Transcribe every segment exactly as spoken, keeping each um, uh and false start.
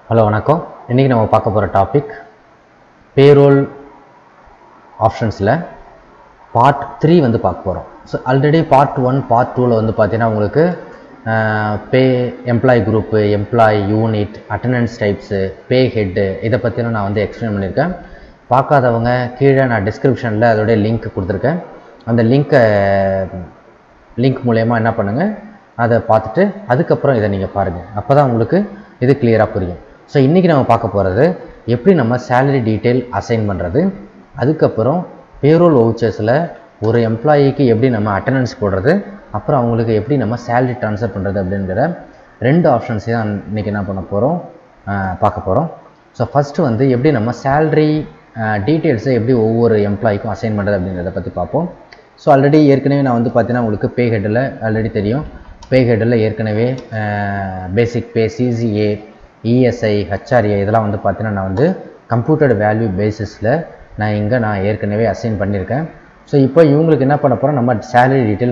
Hello வணக்கம். இன்றைக்கி நம்ம பார்க்க போகிற டாபிக் பேரோல் ஆப்ஷன்ஸில் பார்ட் த்ரீ வந்து பார்க்க போகிறோம். So already part one part டூவில் வந்து பார்த்தீங்கன்னா உங்களுக்கு pay employee group, employee unit, attendance types, pay head இதை பற்றின நான் வந்து எக்ஸ்பிளைன் பண்ணியிருக்கேன். பார்க்காதவங்க கீழே நான் டிஸ்கிரிப்ஷனில் அதோடைய லிங்க் கொடுத்துருக்கேன். அந்த லிங்க்கை லிங்க் மூலயமா என்ன பண்ணுங்கள், அதை பார்த்துட்டு அதுக்கப்புறம் இதை நீங்கள் பாருங்கள். அப்போ தான் உங்களுக்கு இது கிளியராக புரியும். ஸோ இன்றைக்கி நம்ம பார்க்க போகிறது எப்படி நம்ம சேலரி டீட்டெயில் அசைன் பண்ணுறது, அதுக்கப்புறம் பேரோல் வவுச்சர்ஸில் ஒரு எம்ப்ளாயிக்கு எப்படி நம்ம அட்டண்டன்ஸ் போடுறது, அப்புறம் அவங்களுக்கு எப்படி நம்ம சேலரி ட்ரான்ஸ்ஃபர் பண்ணுறது அப்படிங்கிற ரெண்டு ஆப்ஷன்ஸையும் தான் இன்றைக்கி என்ன பண்ண போகிறோம் பார்க்க போகிறோம். ஸோ ஃபஸ்ட்டு வந்து எப்படி நம்ம சேலரி டீட்டெயில்ஸை எப்படி ஒவ்வொரு எம்ப்ளாய்க்கும் அசைன் பண்ணுறது அப்படிங்கிறத பற்றி பார்ப்போம். ஸோ ஆல்ரெடி ஏற்கனவே நான் வந்து பார்த்தீங்கன்னா உங்களுக்கு பே ஹெட்டில் ஆல்ரெடி தெரியும். பே ஹெட்டில் ஏற்கனவே basic pay, CCA, ESI, HRA இதெல்லாம் வந்து பார்த்தீங்கன்னா நான் வந்து கம்ப்யூட்டர் வேல்யூ பேசிஸில் நான் இங்கே நான் ஏற்கனவே அசைன் பண்ணியிருக்கேன். ஸோ இப்போ இவங்களுக்கு என்ன பண்ண போகிறோம், நம்ம சேலரி டீட்டெயில்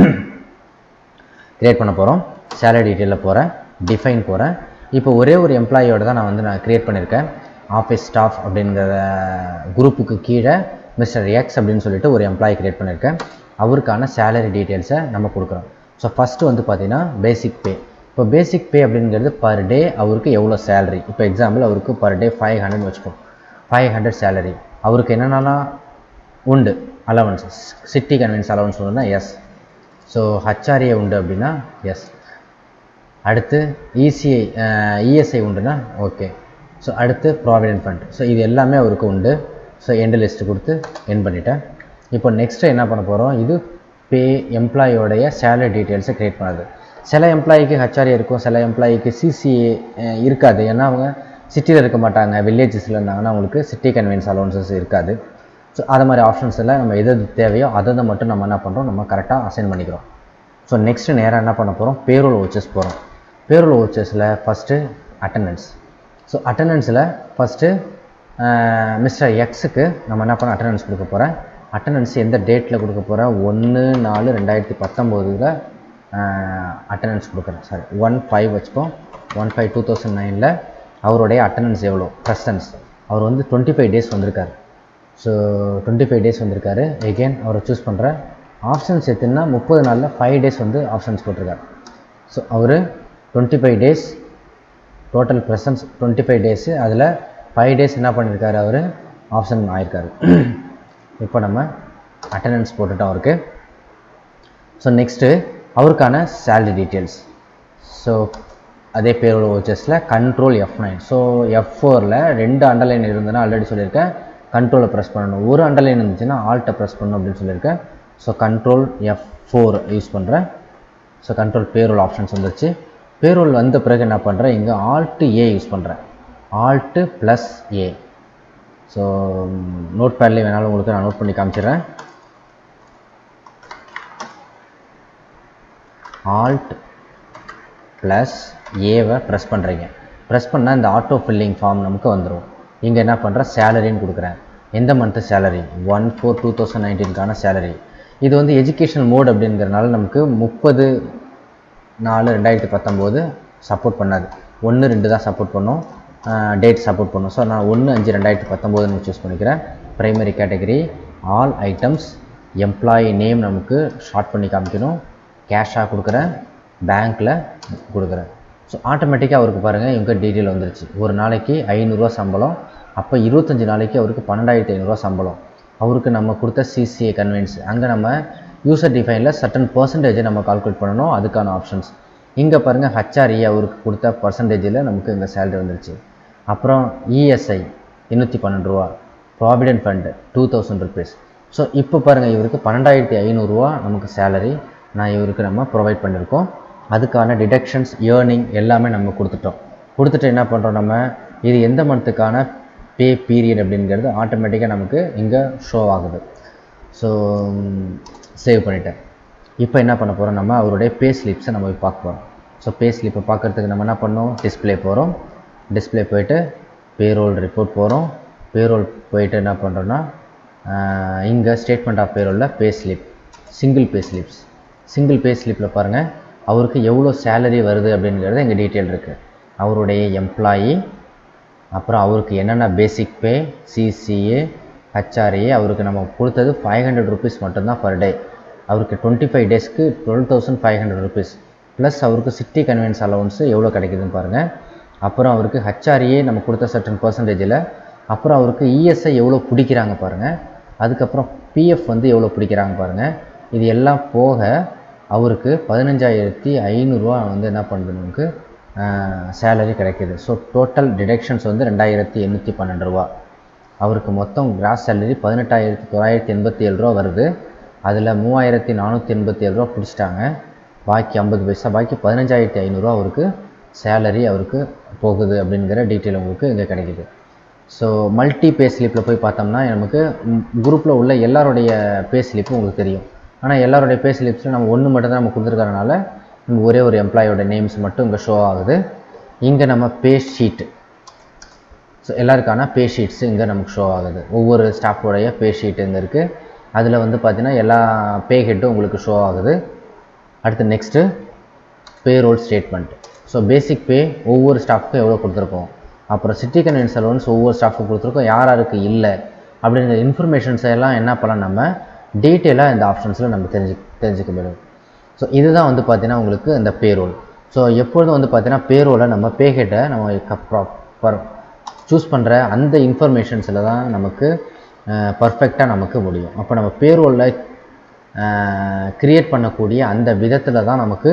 க்ரியேட் பண்ண போகிறோம். சேலரி டீட்டெயிலில் போகிறேன், டிஃபைன் போகிறேன். இப்போ ஒரே ஒரு எம்ப்ளாயியோட தான் நான் வந்து நான் க்ரியேட் பண்ணியிருக்கேன். ஆஃபீஸ் ஸ்டாஃப் அப்படிங்கிற குரூப்புக்கு கீழே மிஸ்டர் எக்ஸ் அப்படின்னு சொல்லிட்டு ஒரு எம்ப்ளாயி க்ரியேட் பண்ணியிருக்கேன். அவருக்கான சேலரி டீட்டெயில்ஸை நம்ம கொடுக்குறோம். ஸோ ஃபஸ்ட்டு வந்து பார்த்திங்கன்னா பேசிக் பே. இப்போ பேசிக் பே அப்படிங்கிறது பர் டே அவருக்கு எவ்வளோ சேலரி. இப்போ எக்ஸாம்பிள் அவருக்கு பர் டே ஃபைவ் ஹண்ட்ரட் வச்சுப்போம். Five hundred salary. அவருக்கு என்னென்னலாம் உண்டு, அலவன்சஸ், சிட்டி கன்வீனியன்ஸ் அலவன்ஸ் உண்டுனா எஸ். ஸோ ஹெச்ஆர்ஏ உண்டு அப்படின்னா எஸ். அடுத்து இசிஐ இஎஸ்ஐ உண்டுனா ஓகே. ஸோ அடுத்து ப்ராவிடென்ட் ஃபண்ட். ஸோ இது எல்லாமே அவருக்கு உண்டு. ஸோ எண்டு லிஸ்ட்டு கொடுத்து என் பண்ணிட்டேன். இப்போ நெக்ஸ்ட்டு என்ன பண்ண போகிறோம், இது பே எம்ப்ளாயோடைய சேலரி டீட்டெயில்ஸை க்ரியேட் பண்ணுறது. சில எம்ப்ளாயிக்கு ஹெச்ஆர்ஏ இருக்கும், சில எம்ப்ளாயிக்கு சிசிஏ இருக்காது. ஏன்னா அவங்க சிட்டியில் இருக்க மாட்டாங்க, வில்லேஜஸில் இருந்தாங்கன்னா அவங்களுக்கு சிட்டி கன்வீனியன்ஸ் அலவன்சஸ் இருக்காது. ஸோ அது மாதிரி ஆப்ஷன்ஸில் நம்ம எது தேவையோ அதை மட்டும் நம்ம என்ன பண்ணுறோம், நம்ம கரெக்டாக அசைன் பண்ணிக்கிறோம். ஸோ நெக்ஸ்ட்டு நேராக என்ன பண்ண போகிறோம், பேரோல் வவுச்சர்ஸ் போகிறோம். பேரோல் வவுச்சர்ஸில் ஃபஸ்ட்டு அட்டண்டன்ஸ். ஸோ அட்டண்டன்ஸில் ஃபஸ்ட்டு மிஸ்டர் எக்ஸுக்கு நம்ம என்ன பண்ண அட்டண்டன்ஸ் கொடுக்க போகிறேன். அட்டண்டன்ஸ் எந்த டேட்டில் கொடுக்க போகிறேன், ஒன்று நாலு ரெண்டாயிரத்தி பத்தொம்போதில் அட்டண்டன்ஸ் கொடுக்குறேன். சாரி ஒன் ஃபைவ் வச்சுப்போம். ஒன் ஃபைவ் டூ தௌசண்ட் நைனில் அவருடைய அட்டண்டன்ஸ் எவ்வளோ, ப்ரெசன்ஸ். அவர் வந்து டுவெண்ட்டி ஃபைவ் டேஸ் வந்திருக்காரு. ஸோ டுவெண்ட்டி ஃபைவ் டேஸ் வந்திருக்காரு. எகெயின் அவரை சூஸ் பண்ணுற ஆப்ஷன்ஸ் எத்துன்னா முப்பது நாளில் ஃபைவ் டேஸ் வந்து ஆப்ஷன்ஸ் போட்டிருக்காரு. ஸோ அவர் twenty five days total presence twenty five days, அதில் ஃபைவ் டேஸ் என்ன பண்ணியிருக்காரு, அவர் ஆப்ஷன் ஆகிருக்காரு. இப்போ நம்ம அட்டண்டன்ஸ் போட்டுட்டோம் அவருக்கு. ஸோ நெக்ஸ்ட்டு அவருக்கான சேலரி டீட்டெயில்ஸ். ஸோ அதே பேரோல் வவுச்சர்ஸில் control F nine. So F ஃபோரில் ரெண்டு அண்டர்லைன் இருந்ததுன்னா ஆல்ரெடி சொல்லியிருக்கேன் கண்ட்ரோலை ப்ரெஸ் பண்ணணும். ஒரு அண்டர்லைன் இருந்துச்சுன்னா ஆல்ட்டை ப்ரெஸ் பண்ணணும் அப்படின்னு சொல்லியிருக்கேன். So control F four use பண்ணுறேன். ஸோ கண்ட்ரோல் பேரோல் ஆப்ஷன்ஸ் வந்துருச்சு. பேரோல் வந்த பிறகு என்ன பண்ணுறேன், இங்கே ஆல்ட்டு ஏ யூஸ் பண்ணுறேன். Alt plus A. So note பேட்லேயே வேணாலும் உங்களுக்கு நான் நோட் பண்ணி காமிச்சிடுறேன். ஆல்ட் ப்ளஸ் ஏவை ப்ரெஸ் பண்ணுறீங்க. ப்ரெஸ் பண்ணால் இந்த ஆட்டோ ஃபில்லிங் ஃபார்ம் நமக்கு வந்துடும். இங்கே என்ன பண்ணுறேன், சேலரின்னு கொடுக்குறேன். எந்த month salary, one four two thousand நைன்டீனுக்கான சேலரி. இது வந்து எஜுகேஷனல் மோட் அப்படிங்கிறனால நமக்கு முப்பது நாலு ரெண்டாயிரத்தி பத்தொம்போது சப்போர்ட் பண்ணாது. ஒன்று ரெண்டு தான் சப்போர்ட் பண்ணும், டேட் சப்போர்ட் பண்ணும். ஸோ நான் ஒன்று அஞ்சு ரெண்டாயிரத்தி பத்தொம்போதுன்னு சூஸ் பண்ணிக்கிறேன். Primary category all items, employee name நமக்கு ஷார்ட் பண்ணி காமிக்கணும். கேஷாக கொடுக்குறேன், பேங்க்கில் கொடுக்குறேன். ஸோ ஆட்டோமேட்டிக்காக அவருக்கு பாருங்கள் இவங்க டீட்டெயில் வந்துருச்சு. ஒரு நாளைக்கு ஐநூறுரூவா சம்பளம். அப்போ இருபத்தஞ்சி நாளைக்கு அவருக்கு பன்னெண்டாயிரத்தி ஐநூறுரூவா சம்பளம். அவருக்கு நம்ம கொடுத்த சிசிஏ கன்வென்ஸ், அங்கே நம்ம யூசர் டிஃபைனில் சர்டன் பர்சன்டேஜை நம்ம கால்குலேட் பண்ணணும். அதுக்கான ஆப்ஷன்ஸ் இங்கே பாருங்கள். ஹெச்ஆர்ஏ அவருக்கு கொடுத்த பர்சன்டேஜில் நமக்கு இங்கே சேலரி வந்துருச்சு. அப்புறம் இஎஸ்ஐ எண்ணூற்றி பன்னெண்டு ரூபா, provident fund two thousand rupees. So இப்போ பாருங்கள் இவருக்கு பன்னெண்டாயிரத்தி ஐநூறுரூவா நமக்கு சேலரி நான் இவருக்கு நம்ம ப்ரொவைட் பண்ணியிருக்கோம். அதுக்கான டிடக்ஷன்ஸ், ஏர்னிங் எல்லாமே நம்ம கொடுத்துட்டோம். கொடுத்துட்டு என்ன பண்ணுறோம், நம்ம இது எந்த மந்த்துக்கான பே பீரியட் அப்படிங்கிறது ஆட்டோமேட்டிக்காக நமக்கு இங்கே ஷோ ஆகுது. ஸோ சேவ் பண்ணிட்டேன். இப்போ என்ன பண்ண போகிறோம், நம்ம அவருடைய பே ஸ்லிப்ஸை நம்ம போய் பார்க்க போகிறோம். ஸோ பே ஸ்லிப்பை பார்க்குறதுக்கு நம்ம என்ன பண்ணோம், டிஸ்பிளே போகிறோம். டிஸ்பிளே போயிட்டு பேரோல் ரிப்போர்ட் போகிறோம். பேரோல் போயிட்டு என்ன பண்ணுறோன்னா இங்கே ஸ்டேட்மெண்ட் ஆஃப் பேரோலில் pay slip, single pay slips. Single pay ஸ்லிப்பில் பாருங்கள் அவருக்கு எவ்வளோ சேலரி வருது அப்படிங்கிறது இங்கே டீட்டெயில் இருக்குது. அவருடைய எம்ப்ளாயி அப்புறம் அவருக்கு என்னென்ன பேசிக் பே, சிசிஏ, ஹச்ஆர்ஏ அவருக்கு நம்ம கொடுத்தது ஃபைவ் ஹண்ட்ரட் ருபீஸ் மட்டும்தான் பர் டே. அவருக்கு டுவெண்ட்டி ஃபைவ் டேஸ்க்கு twelve thousand five hundred rupees plus அவருக்கு சிட்டி கன்வென்ஸ் அலவன்ஸு எவ்வளோ கிடைக்குதுன்னு பாருங்கள். அப்புறம் அவருக்கு ஹச்ஆர்ஏ நம்ம கொடுத்த சர்டன் பர்சன்டேஜில், அப்புறம் அவருக்கு இஎஸ்ஐ எவ்வளோ பிடிக்கிறாங்க பாருங்கள், அதுக்கப்புறம் பிஎஃப் வந்து எவ்வளோ பிடிக்கிறாங்க பாருங்கள். இது எல்லாம் போக அவருக்கு பதினஞ்சாயிரத்தி ஐநூறுரூவா வந்து என்ன பண்ணுறது நமக்கு சேலரி கிடைக்கிது. ஸோ டோட்டல் டிடக்ஷன்ஸ் வந்து ரெண்டாயிரத்தி எண்ணூற்றி பன்னெண்டு ரூபா. அவருக்கு மொத்தம் கிராஸ் சேலரி பதினெட்டாயிரத்தி தொள்ளாயிரத்தி எண்பத்தி ஏழு ரூபா வருது. அதில் மூவாயிரத்தி நானூற்றி எண்பத்தி ஏழு ரூபா பிடிச்சிட்டாங்க, பாக்கி ஐம்பது பைசா, பாக்கி பதினஞ்சாயிரத்தி ஐநூறுரூவா அவருக்கு சேலரி அவருக்கு போகுது அப்படிங்கிற டீட்டெயில் உங்களுக்கு இங்கே கிடைக்கிது. ஸோ மல்டி பே ஸ்லிப்பில் போய் பார்த்தோம்னா நமக்கு குரூப்பில் உள்ள எல்லாருடைய பே ஸ்லிப்பும் உங்களுக்கு தெரியும். ஆனால் எல்லாருடைய பே ஸ்லிப்ஸில் நம்ம ஒன்று மட்டும் தான் நம்ம கொடுத்துருக்கறனால நம்ம ஒரே ஒரு எம்ப்ளாயோட நேம்ஸ் மட்டும் இங்கே ஷோ ஆகுது. இங்கே நம்ம பே ஷீட், ஸோ எல்லாருக்கான பே ஷீட்ஸு இங்கே நமக்கு ஷோ ஆகுது. ஒவ்வொரு ஸ்டாஃபோடைய பே ஷீட் இங்கே இருக்குது. அதில் வந்து பார்த்திங்கன்னா எல்லா பே ஹெட்டும் உங்களுக்கு ஷோ ஆகுது. அடுத்து next payroll statement. So basic pay ஒவ்வொரு ஸ்டாஃப்க்கும் எவ்வளோ கொடுத்துருக்கோம், அப்புறம் சிட்டி கன்வென்ஸ் அலவன்ஸ் ஒவ்வொரு ஸ்டாஃப்க்கும் கொடுத்துருக்கோம், யார் யாருக்கு இல்லை அப்படிங்கிற இன்ஃபர்மேஷன்ஸை எல்லாம் என்ன பண்ணலாம் நம்ம டீட்டெயிலாக இந்த ஆப்ஷன்ஸில் நம்ம தெரிஞ்சு தெரிஞ்சுக்க முடியும். ஸோ இதுதான் வந்து பார்த்திங்கன்னா உங்களுக்கு இந்த பே ரோல். ஸோ எப்பொழுதும் வந்து பார்த்திங்கன்னா பே ரோலை நம்ம பே ஹெட்டை நம்ம ப்ராப்பர் சூஸ் பண்ணுற அந்த இன்ஃபர்மேஷன்ஸில் தான் நமக்கு பர்ஃபெக்டாக நமக்கு முடியும். அப்போ நம்ம பே ரோலில் க்ரியேட் பண்ணக்கூடிய அந்த விதத்தில் தான் நமக்கு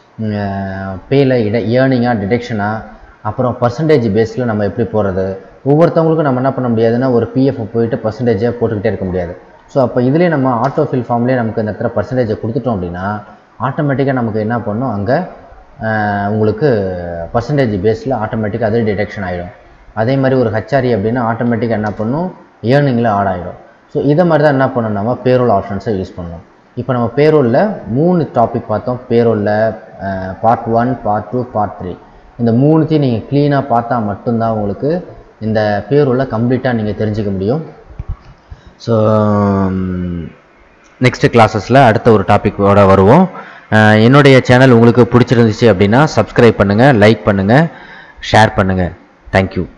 பேயில் இட ஏர்னிங்காக டிடெக்ஷனாக அப்புறம் பர்சன்டேஜ் பேஸில் நம்ம எப்படி போகிறது. ஒவ்வொருத்தவங்களுக்கும் நம்ம என்ன பண்ண முடியாதுன்னா ஒரு பிஎஃப் போயிட்டு பர்சன்டேஜாக போட்டுக்கிட்டே இருக்க முடியாது. ஸோ அப்போ இதிலே நம்ம ஆட்டோ ஃபில் ஃபார்ம்லேயே நமக்கு இந்த இடத்துல பர்சன்டேஜை கொடுத்துட்டோம் அப்படின்னா ஆட்டோமேட்டிக்காக நமக்கு என்ன பண்ணணும், அங்கே உங்களுக்கு பர்சன்டேஜ் பேஸில் ஆட்டோமேட்டிக்காக அதே டிடெக்ஷன் ஆகிடும். அதே மாதிரி ஒரு ஹச்ஆர்இ அப்படின்னா ஆட்டோமேட்டிக்காக என்ன பண்ணணும், ஏர்னிங்கில் ஆட் ஆகிடும். ஸோ இதை மாதிரி தான் என்ன பண்ணணும், நம்ம பேரோல் ஆப்ஷன்ஸை யூஸ் பண்ணணும். இப்போ நம்ம பேரோலில் மூணு டாபிக் பார்த்தோம். பேரோலில் part one, part two, part three, இந்த மூணுத்தையும் நீங்கள் க்ளீனாக பார்த்தா மட்டும்தான் உங்களுக்கு இந்த பேரோலில் கம்ப்ளீட்டாக நீங்கள் தெரிஞ்சிக்க முடியும். ஸோ நெக்ஸ்ட்டு கிளாஸஸில் அடுத்த ஒரு டாப்பிக்கோட வருவோம். என்னுடைய சேனல் உங்களுக்கு பிடிச்சிருந்துச்சு அப்படின்னா சப்ஸ்கிரைப் பண்ணுங்கள், லைக் பண்ணுங்கள், ஷேர் பண்ணுங்கள். தேங்க்யூ.